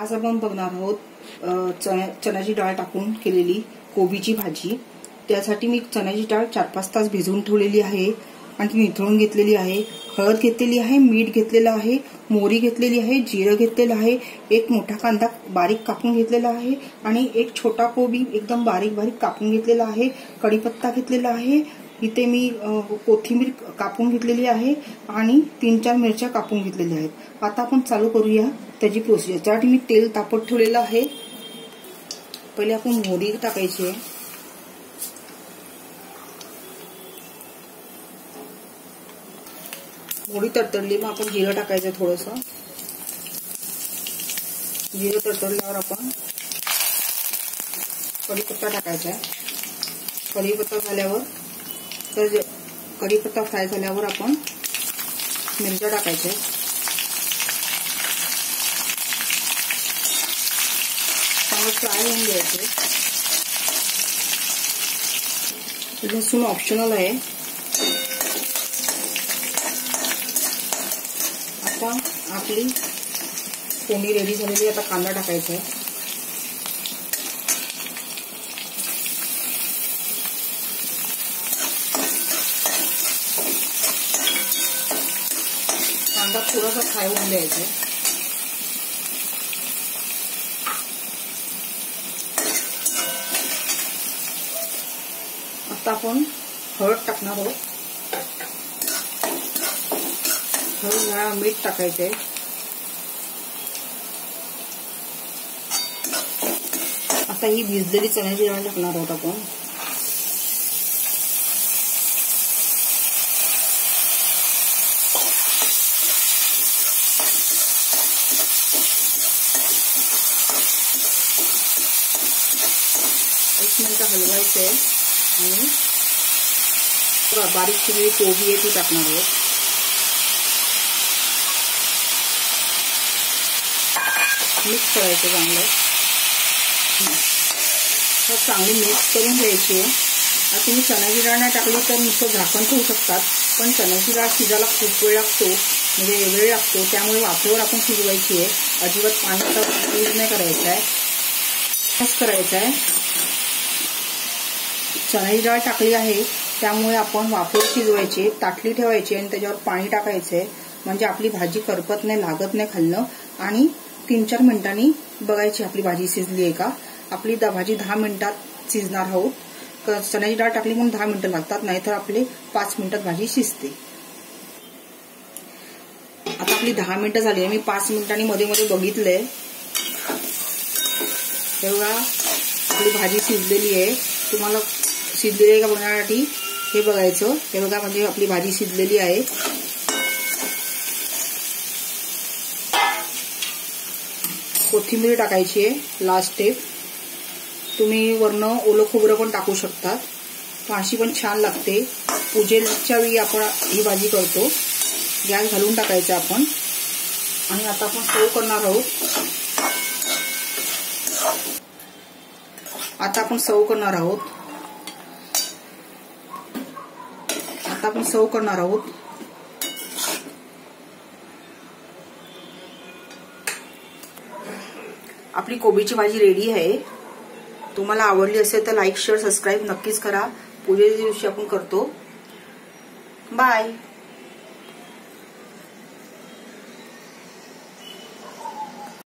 आज आपण बघणार आहोत चण्याची डाळ टाकून केलेली कोबीची भाजी। त्यासाठी मी चण्याची डाळ 4-5 तास भिजवून ठेवलेली आहे आणि ती निथळून घेतलेली आहे। हळद घेतलेली आहे, मीठ घेतलेलं आहे, मोहरी घेतलेली आहे, जिरं घेतलेलं आहे, एक मोठा कांदा बारीक कापून घेतलेला आहे आणि एक छोटा कोबी एकदम बारीक बारीक कापून घेतलेला आहे। कढीपत्ता घेतलेला आहे, इथे मी कोथिंबीर कापून घेतलेली आहे आणि 3-4 मिरच्या कापून घेतलेल्या आहेत। आता आपण चालू करूया त्याची प्रोसिजर। त्यासाठी मी तेल तापत ठेवलेलं आहे। पहिले आपण मोहरी टाकायची आहे, मोहरी तडतडली मग आपण जिरं टाकायचं थोडंसं। जिरं तडतडल्यावर आपण कढीपत्ता टाकायचा आहे। कढीपत्ता झाल्यावर कढीपत्ता फ्राय झाल्यावर आपण मिरच्या टाकायच्या, चांगलं फ्राय होऊन द्यायचे। लसूण ऑप्शनल आहे। आता आपली फोडणी रेडी झालेली। आता कांदा टाकायचा आहे, कांदा थोडासा फ्राय होऊन द्यायचा। आता आपण हळद टाकणार आहोत, हळद मीठ टाकायचे। आता ही भिजलेली चण्याची डाळ टाकणार आहोत आपण। एक मिनिट हलवायचे आणि बारीक चिरलेली कोबी आहे ती टाकणार आहोत। मिक्स करायचं चांगलं, चांगली मिक्स करून घ्यायची आहे। आता तुम्ही चण्याची डाळ नाही टाकली तर नुसतं झाकण ठेवू शकतात, पण चण्याची डाळ शिजायला खूप वेळ लागतो, म्हणजे वेळ लागतो, त्यामुळे वाफेवर आपण शिजवायची आहे। अजिबात पाण्याचा यूज नाही करायचा आहे, मिक्स करायचं आहे। चण्याची डाळ टाकली आहे त्यामुळे आपण वाफेवर शिजवायची, ताटली ठेवायची आणि त्याच्यावर पाणी टाकायचंय, म्हणजे आपली भाजी करपत नाही, लागत नाही खालनं। आणि 3-4 मिनिटांनी बघायची आपली भाजी शिजली आहे का। आपली भाजी 10 मिनिटात शिजणार आहोत। चण्याची डाळ टाकली म्हणून 10 मिनिटं लागतात, नाहीतर आपले 5 मिनिटात भाजी शिजते। आता आपली 10 मिनिटं झाली आहे, मी 5 मिनिटांनी मध्ये मध्ये बघितलंय, तेव्हा आपली भाजी शिजलेली आहे। तुम्हाला शिजलेली आहे का बघण्यासाठी हे बघायचं। हे बघा, म्हणजे आपली भाजी शिजलेली आहे। कोथिंबीर टाकायची आहे लास्ट स्टेप। तुम्ही वरनं ओलं खोबरं पण टाकू शकतात, पण अशी पण छान लागते। पूजेच्या वेळी आपण ही भाजी करतो। गॅस घालून टाकायचा आपण आणि आता आपण सर्व करणार आहोत। आता आपण सर्व करणार आहोत। आपली कोबीची भाजी रेडी आहे। तुम्हाला आवडली असेल तर लाईक, शेअर, सबस्क्राईब नक्कीच करा। पूजेच्या दिवशी आपण करतो। बाय।